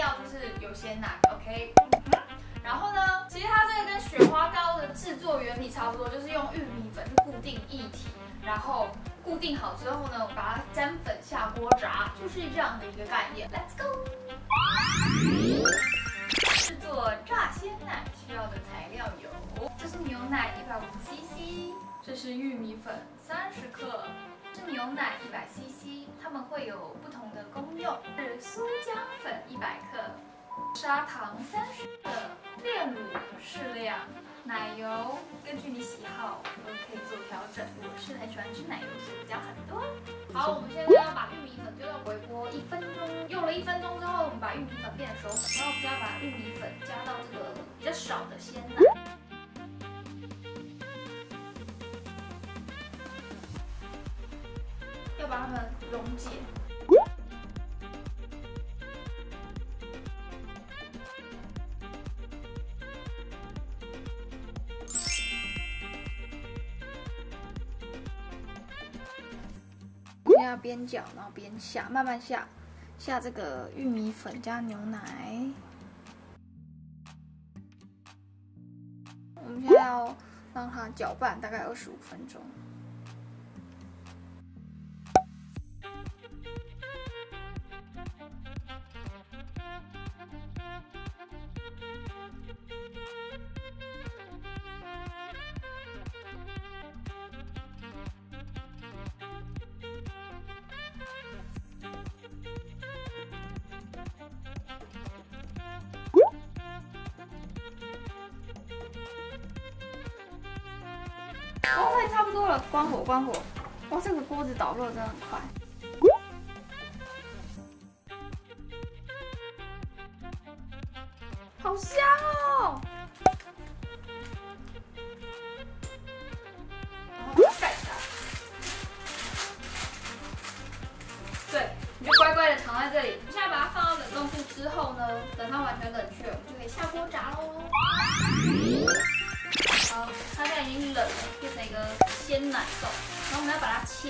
要就是有鲜奶 ，OK。然后呢，其实它这个跟雪花膏的制作原理差不多，就是用玉米粉去固定液体，然后固定好之后呢，把它沾粉下锅炸，就是这样的一个概念。Let's go。制作炸鲜奶需要的材料有：这是牛奶150cc， 这是玉米粉30克，这是牛奶100cc， 它们会有不同的功用。是酥浆粉100克，砂糖30克，炼乳适量，奶油根据你喜好都可以做调整。我是很喜欢吃奶油，所以我加很多。好，我们现在要把玉米粉丢到微波1分钟，用了1分钟之后，我们把玉米粉变熟，然后我们再把玉米粉加到这个比较少的鲜奶。要把它们溶解。现在要边搅，然后边下，慢慢下这个玉米粉加牛奶。我们现在要让它搅拌大概25分钟。锅会差不多了，关火，关火。哇，这个锅子导热真的很快。好香哦！然后把它盖起来。对，你就乖乖的藏在这里。现在把它放到冷冻库之后呢，等它完全冷却，我们就可以下锅炸喽。好，它现在已经冷了，变成一个鲜奶冻，然后我们要把它切。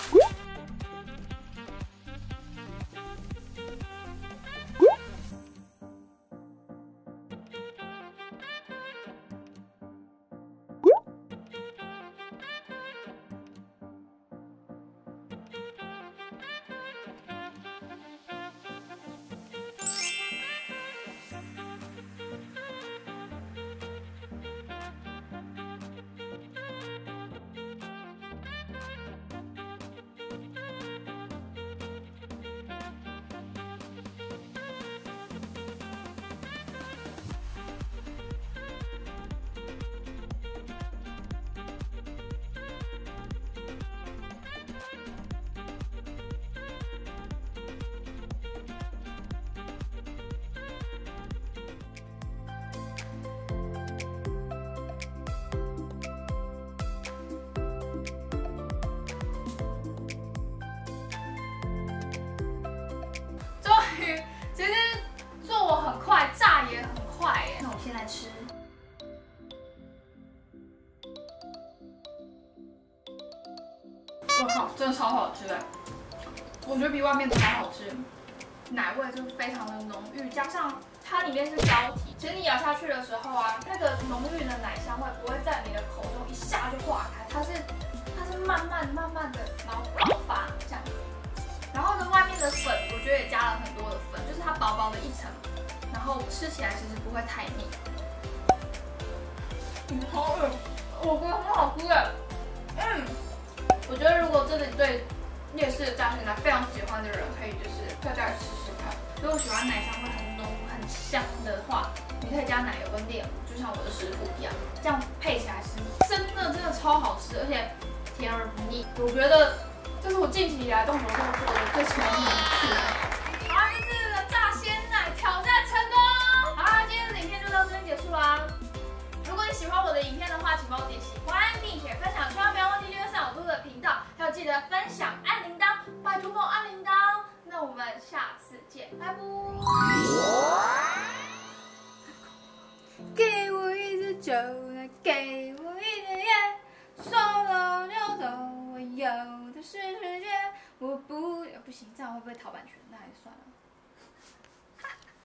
其实做很快，炸也很快耶。那我现在吃，我靠，真的超好吃的，我觉得比外面的还好吃。奶味就非常的浓郁，加上它里面是膏体，其实你咬下去的时候啊，那个浓郁的奶香味不会在你的口中一下就化开，它是慢慢的，然后爆发这样子。然后呢，外面的粉我觉得也加了很多的粉，就是它薄薄的一层，然后吃起来其实不会太腻。好恶，我觉得很好吃的。我觉得如果真的对夜市的炸鲜奶非常喜欢的人，可以就是再来试试看。如果喜欢奶香味很浓很香的话，你可以加奶油跟炼乳，就像我的食谱一样，这样配起来是真的超好吃，而且甜而不腻。我觉得这是我近期以来动手做的最成功的一次。好，这次的炸鲜奶挑战成功。好，今天的影片就到这边结束啦。如果你喜欢我的影片的话，请帮我点喜欢，并且分享，千万不要忘记订阅356的频道，还有记得分享按铃铛，拜托帮我按铃铛。那我们下次见，拜拜。给我一支酒，再给我一支烟，说走就走，我有的是时间。我不行，这样会不会逃版权？那还是算了。